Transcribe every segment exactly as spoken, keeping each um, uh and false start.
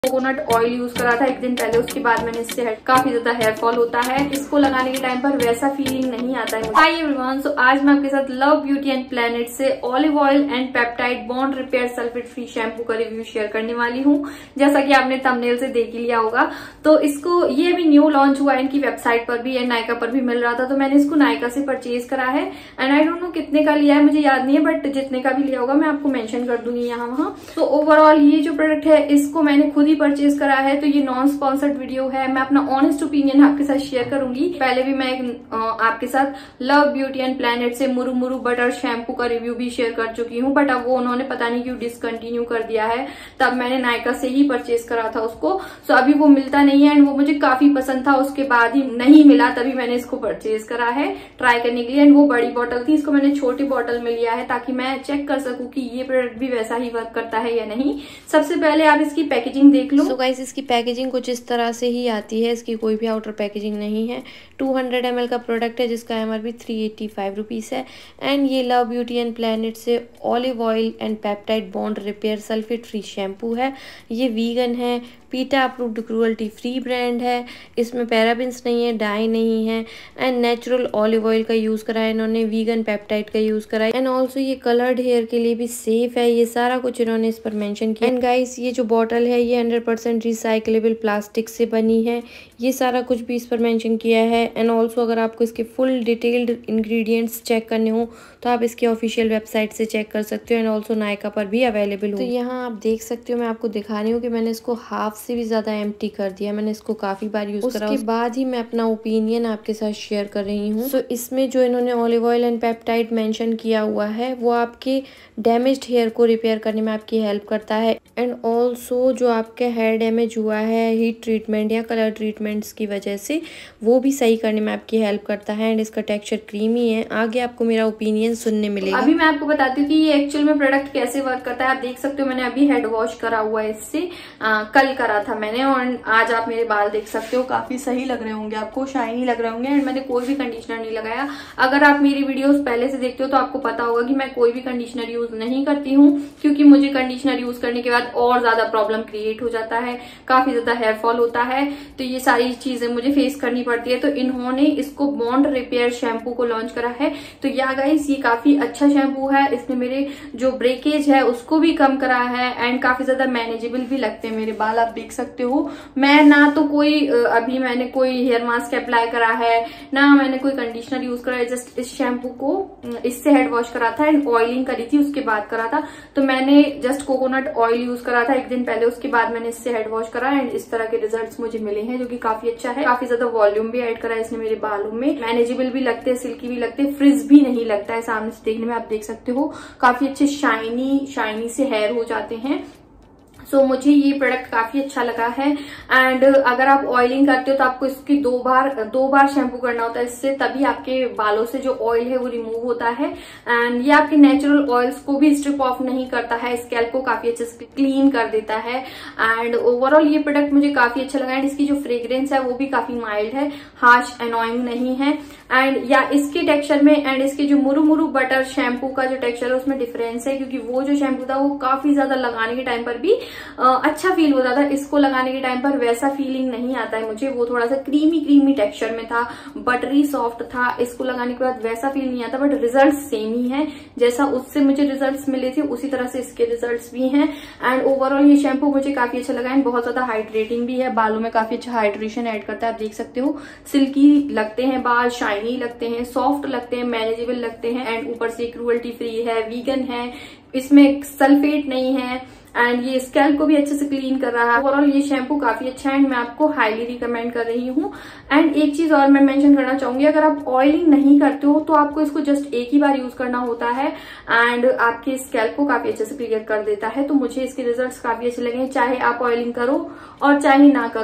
Coconut oil use करा था एक दिन पहले, उसके बाद मैंने इससे काफी ज्यादा हेयर फॉल होता है। इसको लगाने के टाइम पर वैसा फीलिंग नहीं आता है। हाय एवरीवन, सो आज मैं आपके साथ लव ब्यूटी एंड प्लेनेट से olive oil and peptide bond repair sulphate free shampoo का रिव्यू शेयर करने वाली हूँ। जैसा कि आपने थंबनेल से देख ही लिया होगा, तो इसको ये भी न्यू लॉन्च हुआ है, इनकी वेबसाइट पर भी एंड नायका पर भी मिल रहा था, तो मैंने इसको नायका से परचेज करा है। एंड आई डोंट नो कितने का लिया है, मुझे याद नहीं है, बट जितने का भी लिया होगा मैं आपको मेंशन कर दूंगी यहाँ वहाँ। तो ओवरऑल ये जो प्रोडक्ट है इसको मैंने खुद ही परचेज करा है, तो ये नॉन स्पॉन्सर्ड वीडियो है। मैं अपना ऑनेस्ट ओपिनियन आपके साथ शेयर करूंगी। पहले भी मैं एक, आपके साथ लव ब्यूटी एंड प्लेनेट से मुरु मुरु बटर शैम्पू का रिव्यू भी शेयर कर चुकी हूँ, बट अब वो उन्होंने पता नहीं क्यों डिसकंटिन्यू कर दिया है। तब मैंने नायका से ही परचेज करा था उसको, सो अभी वो मिलता नहीं है एंड वो मुझे काफी पसंद था। उसके बाद ही नहीं मिला, तभी मैंने इसको परचेज करा है ट्राई करने के लिए। एंड वो बड़ी बॉटल थी, इसको मैंने छोटी बॉटल में लिया है ताकि मैं चेक कर सकूं कि ये प्रोडक्ट भी वैसा ही वर्क करता है या नहीं। सबसे पहले आप इसकी पैकेजिंग देख लो। सो गाइस, इसकी पैकेजिंग कुछ इस तरह से ही आती है, इसकी कोई भी आउटर पैकेजिंग नहीं है। टू हंड्रेड एम एल का प्रोडक्ट है जिसका M R P three eighty five rupees है। एंड ये लव ब्यूटी एंड प्लेनेट से olive oil and peptide bond repair sulphate free shampoo है। ये वीगन है, पीटा अप्रूव्ड क्रूअल्टी फ्री ब्रांड है, इसमें पैराबिन्स नहीं है, डाई नहीं है एंड नेचुरल ऑलिव ऑयल का यूज़ करा है इन्होंने, वीगन पेप्टाइड का यूज़ करा है एंड ऑल्सो ये कलर्ड हेयर के लिए भी सेफ है। ये सारा कुछ इन्होंने इस पर मेंशन किया। एंड गाइस, ये जो बॉटल है ये हंड्रेड परसेंट रिसाइकलेबल प्लास्टिक से बनी है, ये सारा कुछ भी इस पर मेंशन किया है। एंड ऑल्सो अगर आपको इसके फुल डिटेल्ड इंग्रेडिएंट्स चेक करने हो तो आप इसके ऑफिशियल वेबसाइट से चेक कर सकते हो एंड ऑल्सो नायका पर भी अवेलेबल हो। तो यहाँ आप देख सकते हो, मैं आपको दिखा रही हूँ कि मैंने इसको हाफ से भी ज्यादा एम्प्टी कर दिया। मैंने इसको काफी बार यूज करा, उसके बाद ही मैं अपना ओपिनियन आपके साथ शेयर कर रही हूँ। सो so, इसमें जो इन्होंने olive oil and peptide mention किया हुआ है वो आपके डैमेज्ड हेयर को रिपेयर करने में आपकी हेल्प करता है एंड ऑल्सो जो आपका हेयर डैमेज हुआ है हीट ट्रीटमेंट या कलर ट्रीटमेंट्स की वजह से, वो भी सही करने में आपकी हेल्प करता है। एंड इसका टेक्सचर क्रीमी है। आगे आपको मेरा ओपिनियन सुनने मिलेगा। अभी मैं आपको बताती हूँ कि ये एक्चुअल में प्रोडक्ट कैसे वर्क करता है। आप देख सकते हो मैंने अभी हेड वॉश करा हुआ है इससे, आ, कल करा था मैंने, और आज आप मेरे बाल देख सकते हो काफी सही लग रहे होंगे, आपको शाइनी लग रहे होंगे। एंड मैंने कोई भी कंडीशनर नहीं लगाया। अगर आप मेरी वीडियोस पहले से देखते हो तो आपको पता होगा कि मैं कोई भी कंडीशनर यूज नहीं करती हूँ, क्योंकि मुझे कंडीशनर यूज करने के बाद और ज्यादा प्रॉब्लम क्रिएट हो जाता है, काफी ज्यादा हेयर फॉल होता है, तो ये सारी चीजें मुझे फेस करनी पड़ती है। तो इन्होंने इसको बॉन्ड रिपेयर शैम्पू को लॉन्च करा है। तो या गाइस, ये काफी अच्छा शैम्पू है। इसने मेरे जो ब्रेकेज है उसको भी कम करा है एंड काफी ज्यादा मैनेजेबल भी लगते हैं मेरे बाल, आप देख सकते हो। मैं ना तो कोई अभी मैंने कोई हेयर मास्क अप्लाई करा है, ना मैंने कोई कंडीशनर यूज करा है। जस्ट इस शैम्पू को इससे हेड वॉश करा था एंड ऑयलिंग करी थी, उसके बाद करा था। तो मैंने जस्ट कोकोनट ऑयल यूज करा था एक दिन पहले, उसके बाद मैंने इससे हेड वॉश करा एंड इस तरह के रिजल्ट्स मुझे मिले हैं, जो कि काफी अच्छा है। काफी ज्यादा वॉल्यूम भी ऐड करा है इसने मेरे बालों में, मैनेजेबल भी लगते हैं, सिल्की भी लगते हैं, फ्रिज भी नहीं लगता है सामने से देखने में, आप देख सकते हो। काफी अच्छे शाइनी शाइनी से हेयर हो जाते हैं। सो so, मुझे ये प्रोडक्ट काफी अच्छा लगा है। एंड अगर आप ऑयलिंग करते हो तो आपको इसकी दो बार दो बार शैम्पू करना होता है इससे, तभी आपके बालों से जो ऑयल है वो रिमूव होता है। एंड ये आपके नेचुरल ऑयल्स को भी स्ट्रिप ऑफ नहीं करता है, स्कैल्प को काफी अच्छे से क्लीन कर देता है। एंड ओवरऑल ये प्रोडक्ट मुझे काफी अच्छा लगा। एंड इसकी जो फ्रेग्रेंस है वो भी काफी माइल्ड है, हार्श एनोइंग नहीं है। एंड या इसके टेक्सचर में एंड इसके जो मुरु मुरु बटर शैम्पू का जो टेक्सचर है उसमें डिफरेंस है, क्योंकि वो जो शैम्पू था वो काफी ज्यादा लगाने के टाइम पर भी Uh, अच्छा फील होता था। इसको लगाने के टाइम पर वैसा फीलिंग नहीं आता है मुझे, वो थोड़ा सा क्रीमी क्रीमी टेक्सचर में था, बटरी सॉफ्ट था। इसको लगाने के बाद वैसा फील नहीं आता, बट रिजल्ट सेम ही है। जैसा उससे मुझे रिजल्ट्स मिले थे उसी तरह से इसके रिजल्ट्स भी हैं। एंड ओवरऑल ये शैम्पू मुझे काफी अच्छा लगा एंड बहुत ज्यादा हाइड्रेटिंग भी है, बालों में काफी अच्छा हाइड्रेशन ऐड करता है। आप देख सकते हो सिल्की लगते हैं बाल, शाइनी लगते हैं, सॉफ्ट लगते हैं, मैनेजेबल लगते हैं। एंड ऊपर से क्रूअल्टी फ्री है, वीगन है, इसमें सल्फेट नहीं है एंड ये स्कैल्प को भी अच्छे से क्लीन कर रहा है। ओवरऑल ये शैम्पू काफी अच्छा है एंड मैं आपको हाईली रिकमेंड कर रही हूँ। एंड एक चीज और मैं मेंशन करना चाहूंगी, अगर आप ऑयलिंग नहीं करते हो तो आपको इसको जस्ट एक ही बार यूज करना होता है एंड आपके स्कैल्प को काफी अच्छे से क्लियर कर देता है। तो मुझे इसके रिजल्ट्स काफी अच्छे लगे, चाहे आप ऑयलिंग करो और चाहे ना करो।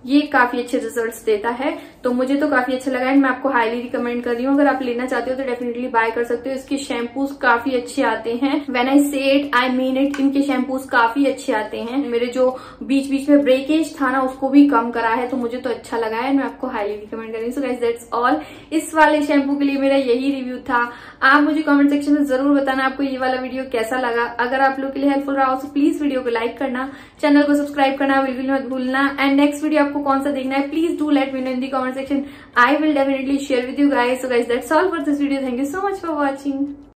ये काफी अच्छे रिजल्ट्स देता है, तो मुझे तो काफी अच्छा लगा एंड मैं आपको हाईली रिकमेंड कर रही हूँ। अगर आप लेना चाहते हो तो डेफिनेटली बाय कर सकते हो। इसके शैम्पूज काफी अच्छे आते हैं, when I say it I mean it. इनके शैम्पूज काफी अच्छे आते हैं। मेरे जो बीच बीच में ब्रेकेज था ना उसको भी कम करा है, तो मुझे तो अच्छा लगा है, मैं आपको हाईली रिकमेंड कर रही हूँ। सो गाइस दैट्स ऑल, इस वाले शैम्पू के लिए मेरा यही रिव्यू था। आप मुझे कमेंट सेक्शन में जरूर बताना आपको ये वाला वीडियो कैसा लगा। अगर आप लोग के लिए हेल्पफुल रहा हो तो प्लीज वीडियो को लाइक करना, चैनल को सब्सक्राइब करना बिल्कुल मत भूलना। एंड नेक्स्ट वीडियो आपको कौन सा देखना है please do let me know in the comment section. I will definitely share with you guys. So guys that's all for this video. Thank you so much for watching.